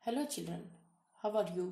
Hello children, how are you?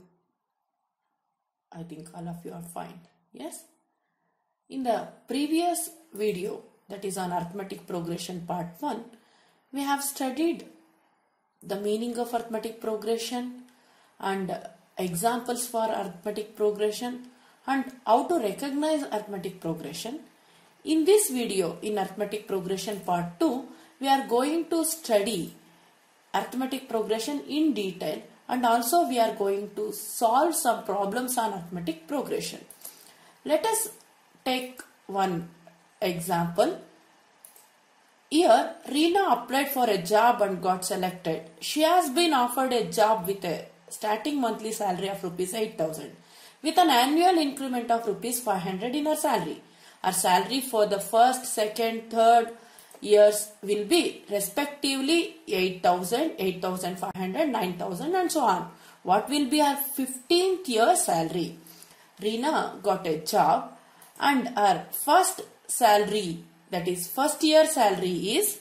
I think all of you are fine. Yes? In the previous video, that is on arithmetic progression part 1, we have studied the meaning of arithmetic progression and examples for arithmetic progression and how to recognize arithmetic progression. In this video, in arithmetic progression part 2, we are going to study arithmetic progression in detail, and also we are going to solve some problems on arithmetic progression. Let us take one example. Here, Reena applied for a job and got selected. She has been offered a job with a starting monthly salary of rupees 8,000 with an annual increment of rupees 500 in her salary. Her salary for the first, second, third years will be respectively 8,000, 8,500, 9,000 and so on. What will be her 15th year salary? Reena got a job and her first salary, that is first year salary, is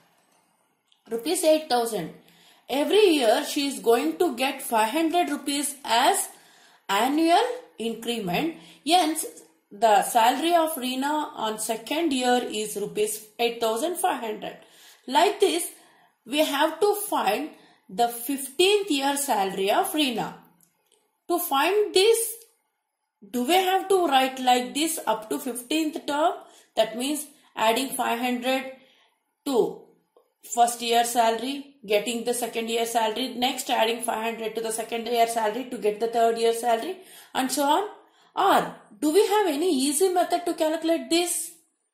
rupees 8,000. Every year she is going to get 500 rupees as annual increment. Hence, the salary of Reena on second year is rupees 8,500. Like this, we have to find the 15th year salary of Reena. To find this, do we have to write like this up to 15th term? That means adding 500 to first year salary, getting the second year salary, next adding 500 to the second year salary to get the third year salary, and so on. Or do we have any easy method to calculate this?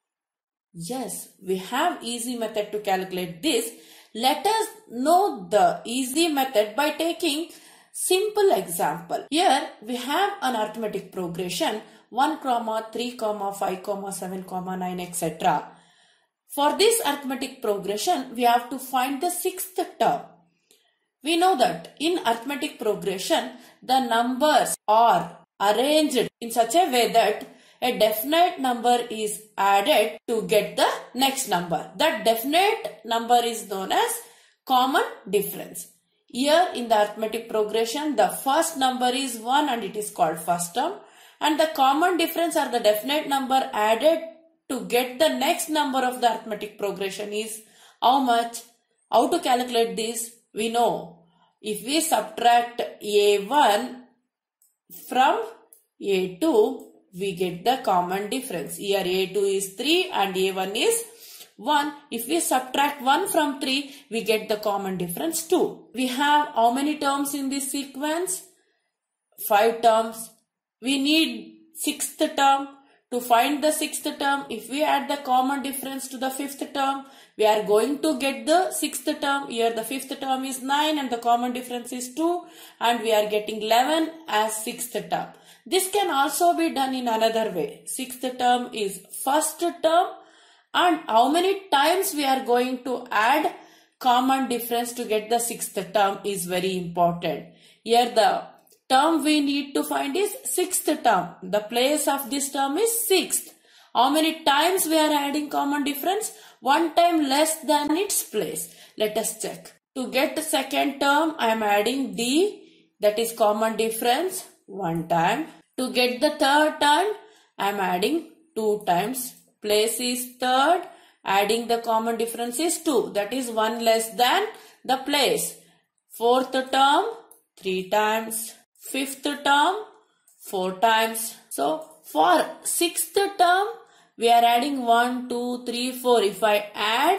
Yes, we have easy method to calculate this. Let us know the easy method by taking simple example. Here we have an arithmetic progression 1, 3, 5, 7, 9, etc. For this arithmetic progression, we have to find the sixth term. We know that in arithmetic progression, the numbers are arranged in such a way that a definite number is added to get the next number. That definite number is known as common difference. Here in the arithmetic progression, the first number is 1 and it is called first term. And the common difference or the definite number added to get the next number of the arithmetic progression is how much? How to calculate this? We know if we subtract A1 from A2, we get the common difference. Here A2 is 3 and A1 is 1. If we subtract 1 from 3, we get the common difference 2. We have how many terms in this sequence? 5 terms. We need sixth term. To find the sixth term, if we add the common difference to the fifth term, we are going to get the sixth term. Here the fifth term is 9 and the common difference is 2, and we are getting 11 as sixth term. This can also be done in another way. Sixth term is first term, and how many times we are going to add common difference to get the sixth term is very important. Here the term we need to find is sixth term. The place of this term is sixth. How many times we are adding common difference? One time less than its place. Let us check. To get the second term, I am adding D, that is common difference, one time. To get the third time, I am adding 2 times. Place is third, adding the common difference is 2, that is 1 less than the place. Fourth term, 3 times. Fifth term, 4 times. So, for sixth term, we are adding 1, 2, 3, 4. If I add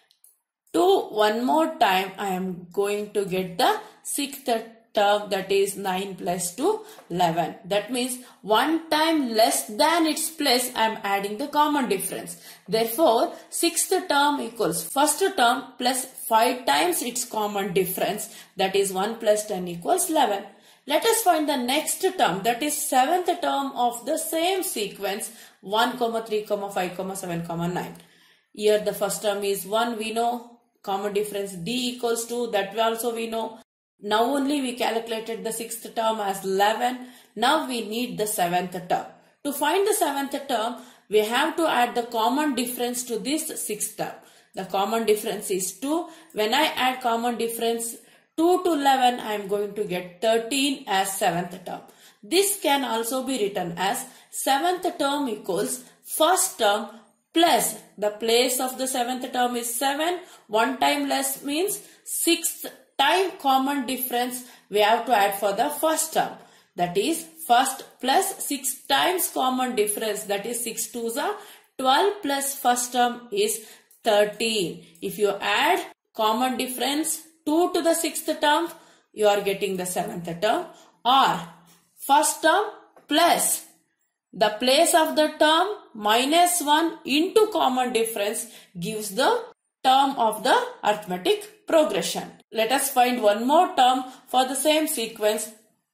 2 one more time, I am going to get the sixth term, that is 9 plus 2, 11. That means one time less than its place, I am adding the common difference. Therefore, sixth term equals first term plus 5 times its common difference, that is 1 plus 10 equals 11. Let us find the next term, that is seventh term of the same sequence 1, 3, 5, 7, 9. Here the first term is 1, we know. Common difference D equals 2, that also we know. Now only we calculated the sixth term as 11. Now we need the seventh term. To find the seventh term, we have to add the common difference to this sixth term. The common difference is 2. When I add common difference 2 to 11, I am going to get 13 as 7th term. This can also be written as 7th term equals first term plus the place of the 7th term is 7. 1 time less means 6th time common difference we have to add for the first term. That is first plus 6 times common difference, that is 6 2s are 12 plus first term is 13. If you add common difference 2 to the 6th term, you are getting the 7th term, or first term plus the place of the term minus 1 into common difference gives the term of the arithmetic progression. Let us find one more term for the same sequence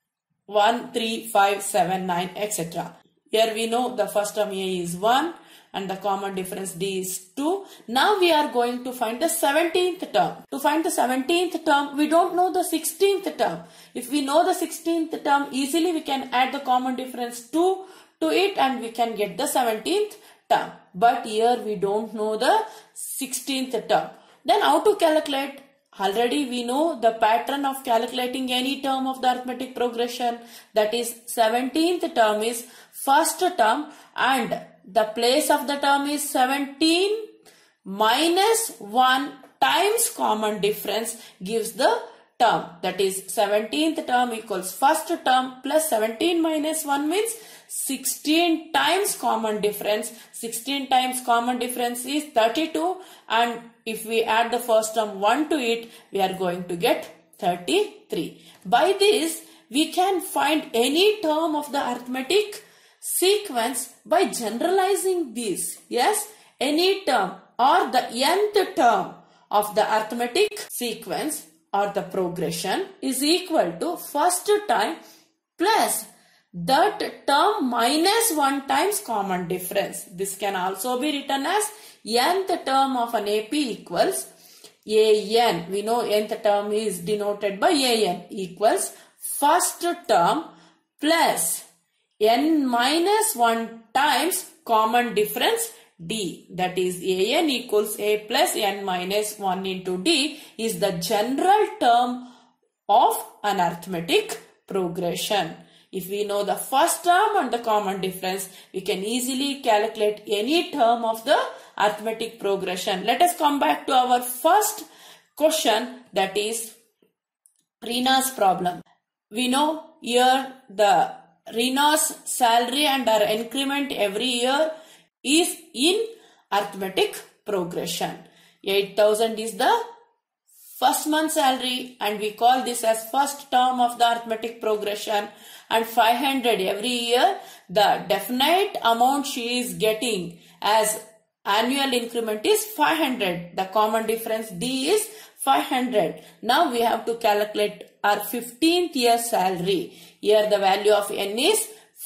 1, 3, 5, 7, 9, etc. Here we know the first term A is 1 and the common difference D is 2. Now we are going to find the 17th term. To find the 17th term, we don't know the 16th term. If we know the 16th term, easily we can add the common difference 2 to it and we can get the 17th term. But here we don't know the 16th term. Then how to calculate? Already we know the pattern of calculating any term of the arithmetic progression. That is 17th term is first term and the place of the term is 17 minus 1 times common difference gives the term. That is 17th term equals first term plus 17 minus 1 means 16 times common difference. 16 times common difference is 32 and if we add the first term 1 to it, we are going to get 33. By this, we can find any term of the arithmetic sequence by generalizing this. Yes, any term or the nth term of the arithmetic sequence or the progression is equal to first time plus that term minus 1 times common difference. This can also be written as nth term of an AP equals an. We know nth term is denoted by an equals first term plus n minus 1 times common difference D. That is an equals a plus n minus 1 into D is the general term of an arithmetic progression. If we know the first term and the common difference, we can easily calculate any term of the arithmetic progression. Let us come back to our first question, that is Rina's problem. We know here the Rina's salary and her increment every year is in arithmetic progression. 8,000 is the first month salary and we call this as first term of the arithmetic progression, and 500 every year the definite amount she is getting as annual increment is 500. The common difference D is 500. Now we have to calculate our 15th year salary. Here the value of n is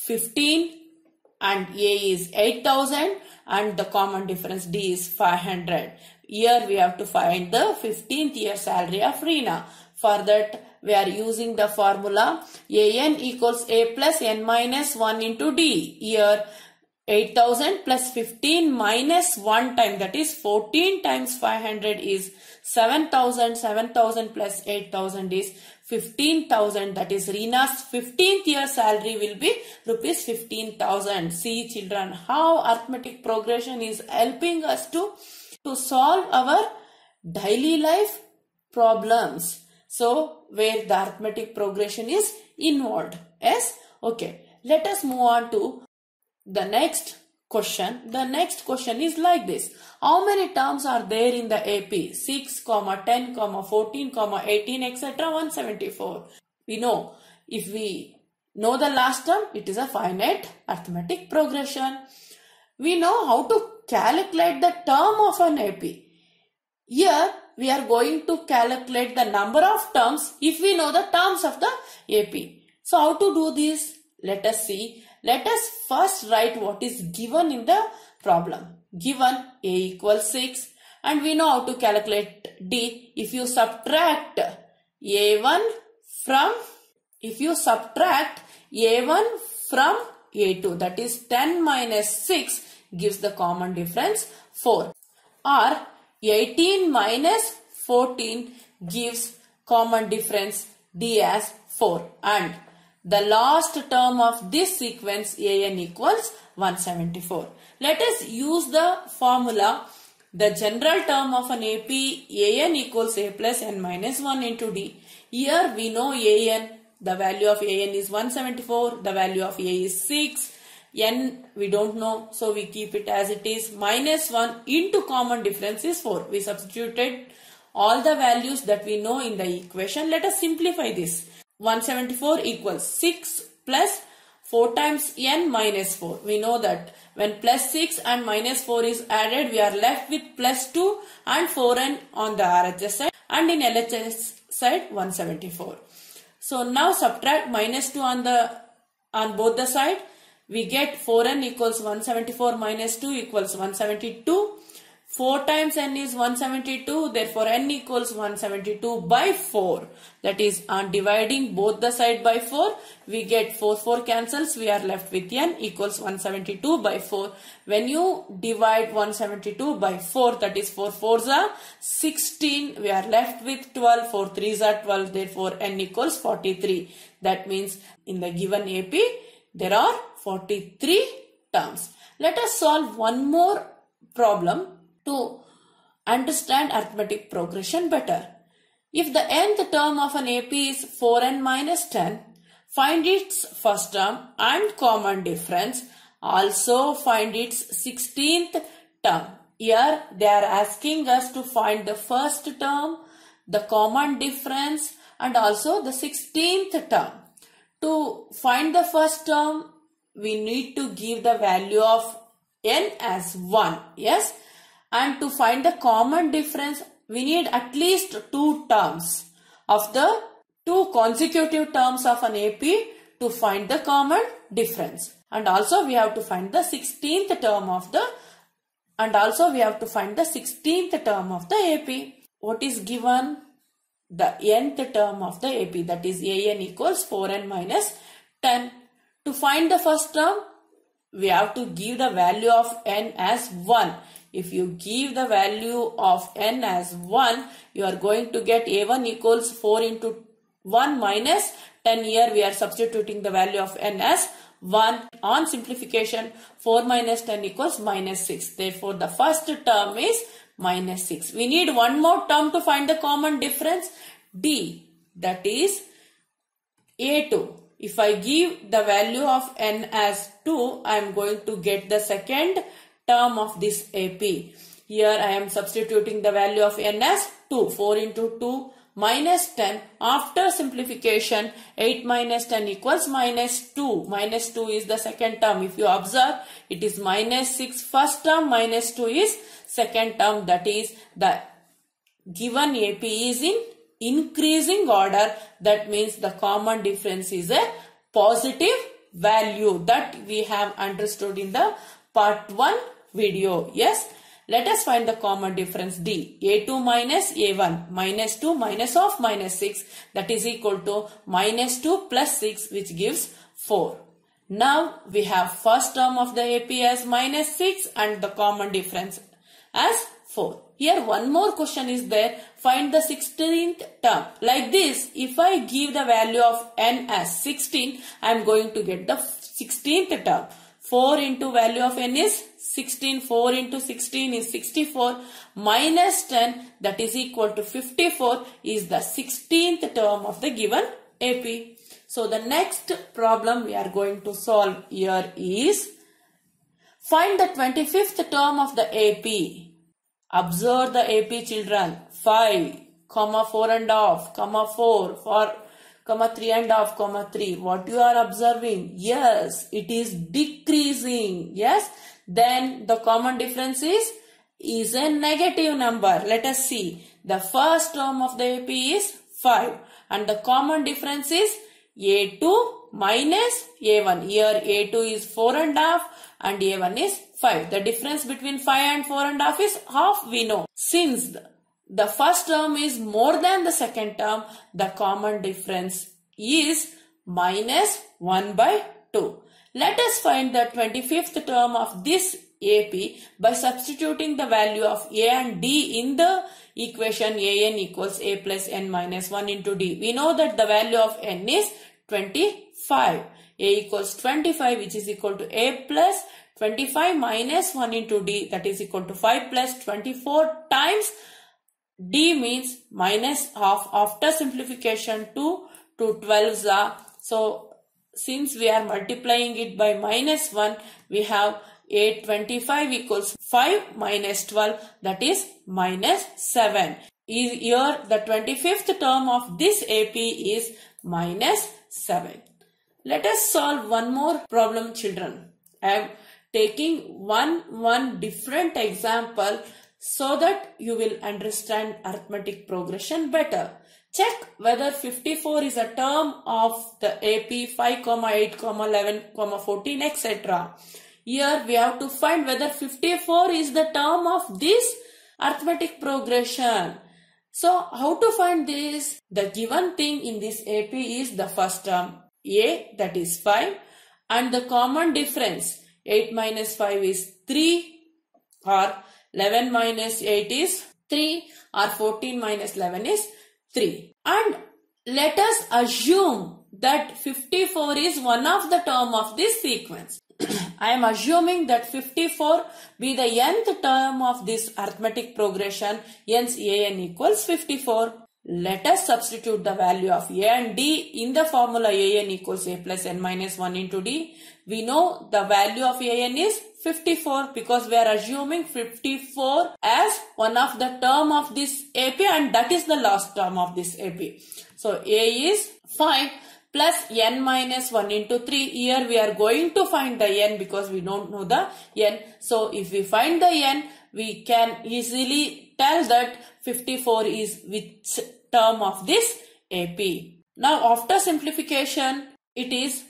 15 and A is 8,000 and the common difference D is 500. Here we have to find the 15th year salary of Rina. For that we are using the formula an equals a plus n minus 1 into D. Here 8,000 plus 15 minus 1 time, that is 14 times 500 is 7,000. 7,000 plus 8,000 is 15,000. That is Rina's 15th year salary will be rupees 15,000. See children how arithmetic progression is helping us to solve our daily life problems. So where the arithmetic progression is involved. Yes. Okay. Let us move on to the next question. The next question is like this. How many terms are there in the AP? 6, 10, 14, 18, etc. 174. We know if we know the last term, it is a finite arithmetic progression. We know how to calculate the term of an AP. Here we are going to calculate the number of terms if we know the terms of the AP. So how to do this? Let us see. Let us first write what is given in the problem. Given A equals 6 and we know how to calculate D. If you subtract A1 from A2, that is 10 minus 6 gives the common difference 4, or 18 minus 14 gives common difference D as 4, and the last term of this sequence an equals 174. Let us use the formula. The general term of an AP, an equals a plus n minus 1 into d. Here we know an, the value of an is 174, the value of a is 6, n we don't know, so we keep it as it is. Minus 1 into common difference is 4. We substituted all the values that we know in the equation. Let us simplify this. 174 equals 6 plus 4 times n minus 4. We know that when plus 6 and minus 4 is added, we are left with plus 2 and 4n on the RHS side, and in LHS side 174. So now subtract minus 2 on both the side. We get 4n equals 174 minus 2 equals 172. 4 times n is 172, therefore n equals 172 by 4. That is, on dividing both the side by 4, we get 4 cancels, we are left with n equals 172 by 4. When you divide 172 by 4, that is 4 4s are 16, we are left with 12, 4 3s are 12, therefore n equals 43. That means in the given AP, there are 43 terms. Let us solve one more problem to understand arithmetic progression better. If the nth term of an AP is 4n minus 10, find its first term and common difference. Also find its 16th term. Here they are asking us to find the first term, the common difference, and also the 16th term. To find the first term, we need to give the value of n as 1. Yes. And to find the common difference, we need at least 2 terms of the 2 consecutive terms of an AP to find the common difference. And also we have to find the 16th term of the AP. What is given? The nth term of the AP, that is an equals 4n minus 10. To find the first term, we have to give the value of n as 1. If you give the value of n as 1, you are going to get a1 equals 4 into 1 minus 10. Here we are substituting the value of n as 1. On simplification, 4 minus 10 equals minus 6. Therefore, the first term is minus 6. We need one more term to find the common difference, d, that is a2. If I give the value of n as 2, I am going to get the second term of this AP. Here I am substituting the value of n as 2. 4 into 2 minus 10. After simplification, 8 minus 10 equals minus 2. Minus 2 is the second term. If you observe, it is minus 6 first term, minus 2 is second term. That is, the given AP is in increasing order. That means the common difference is a positive value. That we have understood in the part 1 video. Yes. Let us find the common difference D. A2 minus A1 minus 2 minus of minus 6, that is equal to minus 2 plus 6, which gives 4. Now we have first term of the AP as minus 6 and the common difference as 4. Here one more question is there. Find the 16th term. Like this, if I give the value of n as 16, I am going to get the 16th term. 4 into value of n is 16. 4 into 16 is 64. Minus 10, that is equal to 54, is the 16th term of the given AP. So the next problem we are going to solve here is find the 25th term of the AP. Observe the AP, children. 5, 4 and half, 4, 3 and half, 3. What you are observing? Yes, it is decreasing. Yes. Then the common difference is a negative number. Let us see. The first term of the AP is 5 and the common difference is A2 minus A1. Here A2 is 4 and half and A1 is 5. The difference between 5 and 4 and half is half, we know. Since the first term is more than the second term, the common difference is minus 1 by 2. Let us find the 25th term of this AP by substituting the value of A and D in the equation an equals a plus n minus 1 into d. We know that the value of n is 25. A equals 25, which is equal to a plus 25 minus 1 into d, that is equal to 5 plus 24 times d means minus half. After simplification 2 to 12s. So since we are multiplying it by minus 1, we have 825 equals 5 minus 12, that is minus 7. Here the 25th term of this AP is minus 7. Let us solve one more problem, children. I am taking one different example so that you will understand arithmetic progression better. Check whether 54 is a term of the AP 5, 8, 11, 14, etc. Here we have to find whether 54 is the term of this arithmetic progression. So how to find this? The given thing in this AP is the first term A, that is 5, and the common difference 8 minus 5 is 3, or 11 minus 8 is 3, or 14 minus 11 is 3. And let us assume that 54 is one of the term of this sequence. I am assuming that 54 be the nth term of this arithmetic progression, hence an equals 54. Let us substitute the value of a and d in the formula an equals a plus n minus 1 into d. We know the value of an is 54 because we are assuming 54 as one of the term of this AP and that is the last term of this AP. So a is 5 plus n minus 1 into 3. Here we are going to find the n because we don't know the n. So if we find the n, we can easily tell that 54 is which term of this AP. Now after simplification, it is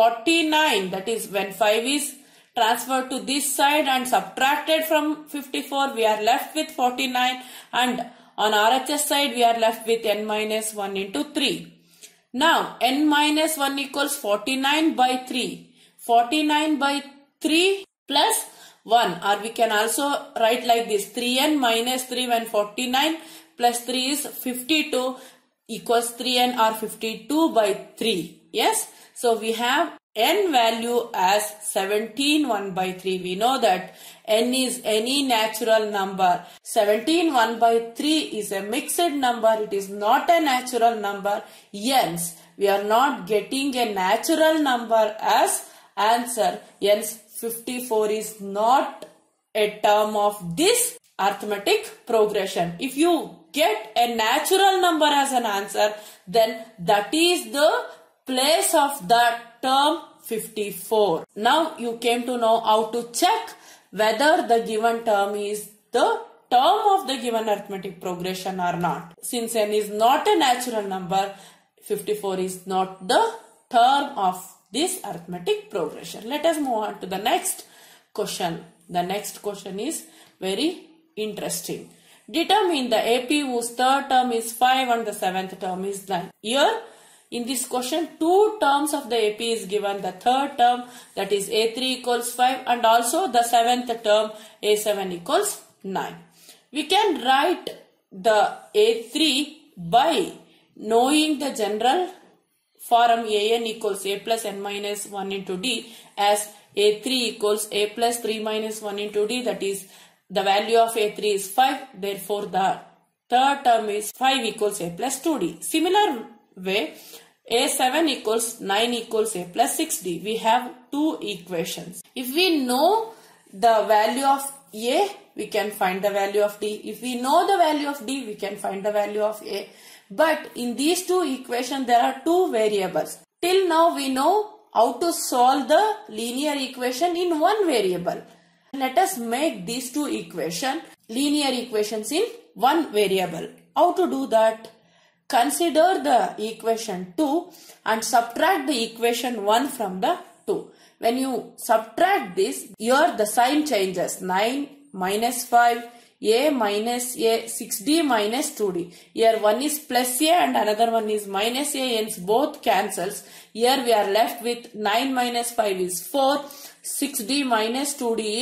49. That is when 5 is transferred to this side and subtracted from 54, we are left with 49, and on RHS side we are left with n minus 1 into 3. Now n minus 1 equals 49 by 3. 49 by 3 plus 1, or we can also write like this, 3n minus 3 when 49 plus 3 is 52 equals 3n or 52 by 3. Yes. So we have n value as 17 1 by 3. We know that n is any natural number. 17 1 by 3 is a mixed number. It is not a natural number. Hence, we are not getting a natural number as answer. Hence, 54 is not a term of this arithmetic progression. If you get a natural number as an answer, then that is the place of that term 54. Now you came to know how to check whether the given term is the term of the given arithmetic progression or not. Since n is not a natural number, 54 is not the term of this arithmetic progression. Let us move on to the next question. The next question is very interesting. Determine the AP whose third term is 5 and the seventh term is 9. Here in this question, two terms of the AP is given. The third term, that is A3 equals 5, and also the seventh term A7 equals 9. We can write the A3 by knowing the general form an equals a plus n minus 1 into d as A3 equals a plus 3 minus 1 into d, that is the value of A3 is 5. Therefore, the third term is 5 equals a plus 2d. Similar way, A7 equals 9 equals a plus 6d. We have two equations. If we know the value of a, we can find the value of d. If we know the value of d, we can find the value of a. But in these two equations, there are two variables. Till now, we know how to solve the linear equation in one variable. Let us make these two linear equations in one variable. How to do that? Consider the equation 2 and subtract the equation 1 from the 2. When you subtract this, here the sign changes. 9 minus 5, a minus a, 6d minus 2d. Here one is plus a and another one is minus a, hence both cancels. Here we are left with 9 minus 5 is 4, 6d minus 2d is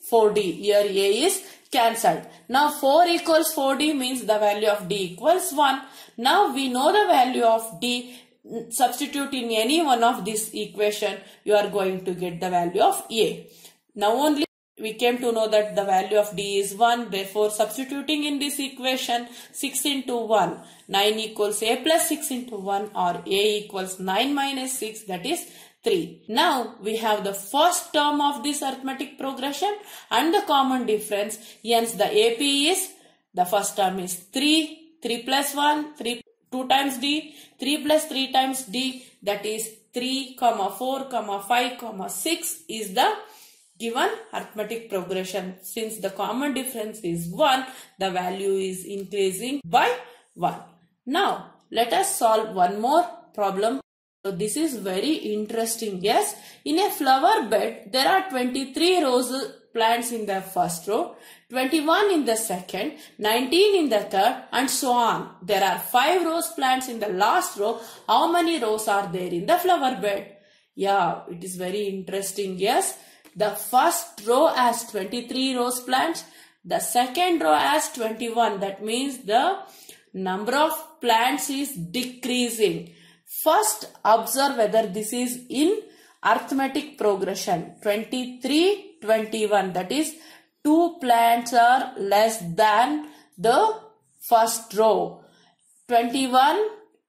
4D. Here A is cancelled. Now 4 equals 4D means the value of D equals 1. Now we know the value of D. Substitute in any one of this equation, you are going to get the value of A. Now only we came to know that the value of D is 1. Therefore, substituting in this equation, 6 into 1, 9 equals A plus 6 into 1, or A equals 9 minus 6, that is 3. Now, we have the first term of this arithmetic progression and the common difference. Hence, the AP is, the first term is 3, 3 plus 1, 3, 2 times D, 3 plus 3 times D, that is 3, 4, 5, 6 is the given arithmetic progression. Since the common difference is 1, the value is increasing by 1. Now, let us solve one more problem. So, this is very interesting. Yes, in a flower bed, there are 23 rose plants in the first row, 21 in the second, 19 in the third, and so on. There are 5 rose plants in the last row. How many rows are there in the flower bed? Yeah, it is very interesting. Yes. The first row has 23 rose plants. The second row has 21. That means the number of plants is decreasing. First, observe whether this is in arithmetic progression. 23, 21. That is 2 plants are less than the first row. 21,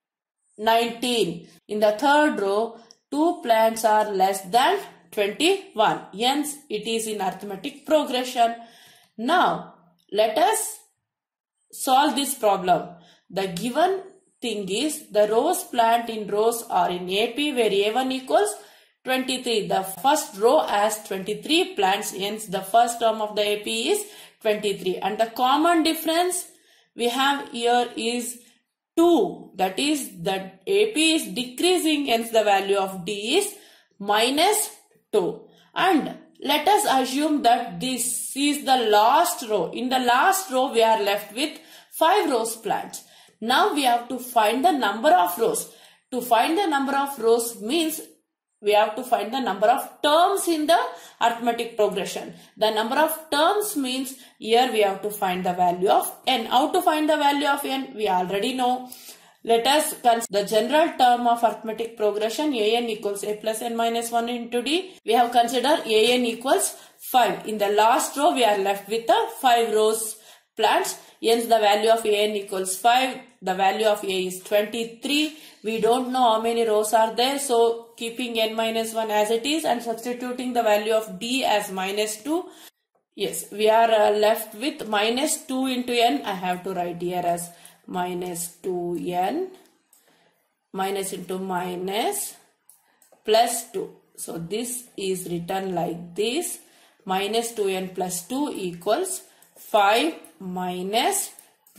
19. In the third row, 2 plants are less than 21. Hence, it is in arithmetic progression. Now, let us solve this problem. The given thing is the rose plant in rows are in AP where A1 equals 23. The first row has 23 plants. Hence, the first term of the AP is 23. And the common difference we have here is 2. That is, the AP is decreasing. Hence, the value of D is minus 2. And let us assume that this is the last row. In the last row, we are left with 5 rose plants. Now we have to find the number of rows. To find the number of rows means we have to find the number of terms in the arithmetic progression. The number of terms means here we have to find the value of n. How to find the value of n? We already know. Let us consider the general term of arithmetic progression. An equals a plus n minus 1 into d. We have considered an equals 5. In the last row, we are left with the 5 rows plants. Hence, the value of an equals 5. The value of a is 23. We don't know how many rows are there. So, keeping n minus 1 as it is and substituting the value of d as minus 2. Yes, we are left with minus 2 into n. I have to write here as minus 2n minus into minus plus 2. So, this is written like this. Minus 2n plus 2 equals 5 minus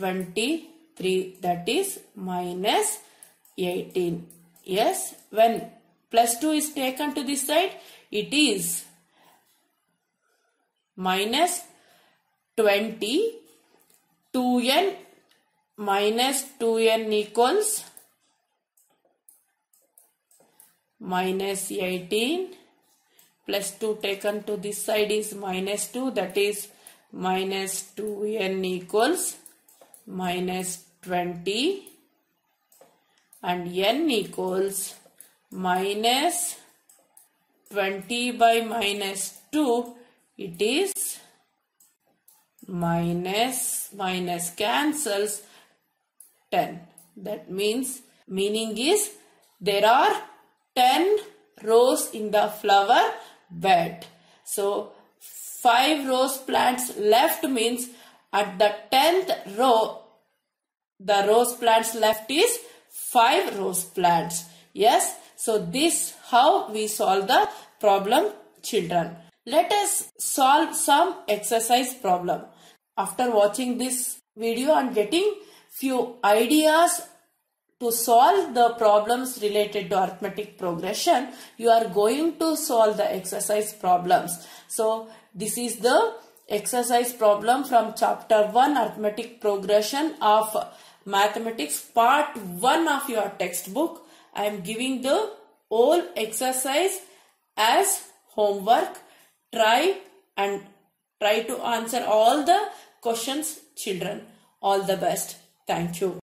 23, that is minus 18. Yes, when plus 2 is taken to this side, it is minus 20. 2n minus 2n equals minus 18. Plus 2 taken to this side is minus 2, that is minus 2n equals minus 20, and n equals minus 20 by minus 2, it is minus cancels 10. That means, meaning is there are 10 rows in the flower bed. So, 5 rose plants left means at the 10th row, the rose plants left is 5 rose plants. Yes, so this how we solve the problem, children. Let us solve some exercise problem. After watching this video and getting few ideas to solve the problems related to arithmetic progression, you are going to solve the exercise problems. So, this is the exercise problem from chapter 1 arithmetic progression of mathematics part 1 of your textbook. I am giving the whole exercise as homework. Try and Try to answer all the questions, children. All the best. Thank you.